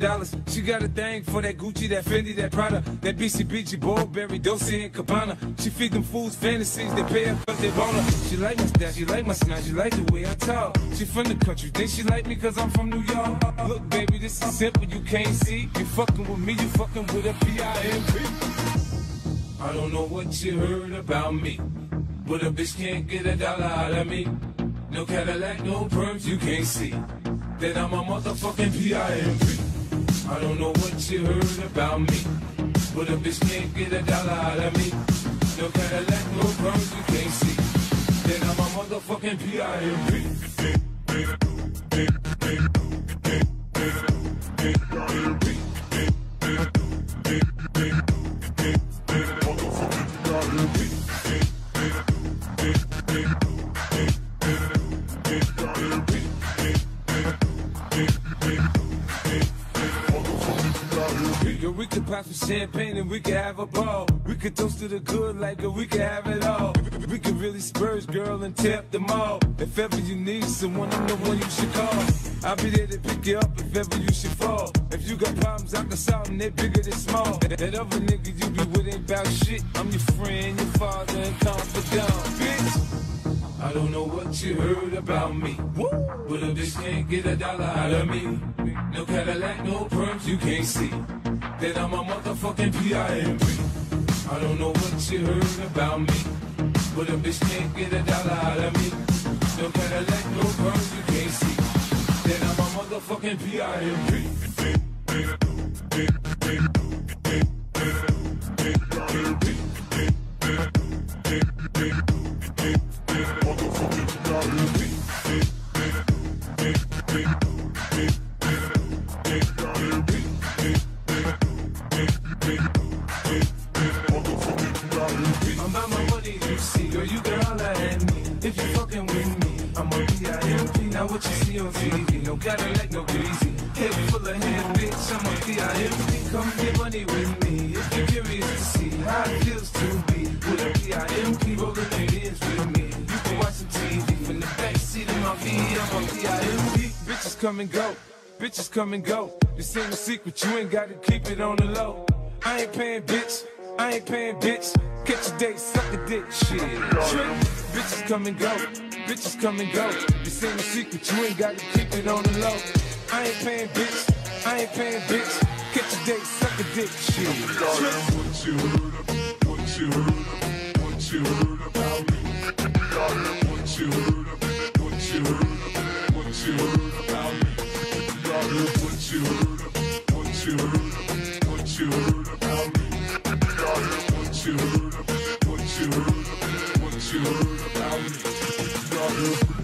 dollars. She got a thing for that Gucci, that Fendi, that Prada, that BCBG, Burberry, Dolce and Gabbana. She feed them fools fantasies, they pay her cause they ball her. She like my style, she like my smile, she like the way I talk. She from the country, think she like me cause I'm from New York. Look baby, this is simple, you can't see. You fucking with me, you fucking with a P.I.M.P. I don't know what you heard about me, but a bitch can't get $1 out of me. No Cadillac, no perms, you can't see that I'm a motherfucking P.I.M.P. I don't know what you heard about me, but a bitch can't get $1 out of me. No Cadillac, no perms, you can't see that I'm a motherfucking P.I.M.P. We could pop some champagne and we could have a ball. We could toast to the good like we could have it all. We could really spurge, girl, and tear up the mall. If ever you need someone, I'm the one you should call. I'll be there to pick you up if ever you should fall. If you got problems, I can solve them, they're bigger than small. That other nigga you be with ain't about shit. I'm your friend, your father, and confidant, bitch. I don't know what you heard about me, but a bitch can't get $1 out of me. No Cadillac, no perms, you can't see that I'm a motherfucking P.I.M.P. I don't know what you heard about me, but a bitch can't get $1 out of me. No Cadillac, no perms, you can't see that I'm a motherfucking P.I.M.P. I'm about my money, you see, girl, you can holler at me. If you fucking with me, I'm a P.I.M.P. Now what you see on TV, no Cadillac, no greasy. Head full of head, bitch, I'm a P.I.M.P. Come get money with me, if you're curious to see how it feels to be with a P.I.M.P. rolling the ends with me. You can watch some TV from the backseat of my V, I'm a P.I.M.P. Bitches come and go, bitches come and go. This ain't a secret, you ain't gotta keep it on the low. I ain't paying, bitch, I ain't paying, bitch. Catch a date, suck a dick, shit. Bitches come and go, bitches come and go. This ain't a secret, you ain't gotta keep it on the low. I ain't paying, bitch, I ain't paying, bitch. Catch a date, suck a dick, shit. What you heard about me? What you heard about me? What you heard about me? What you heard about me? What you heard about me? What you heard about me?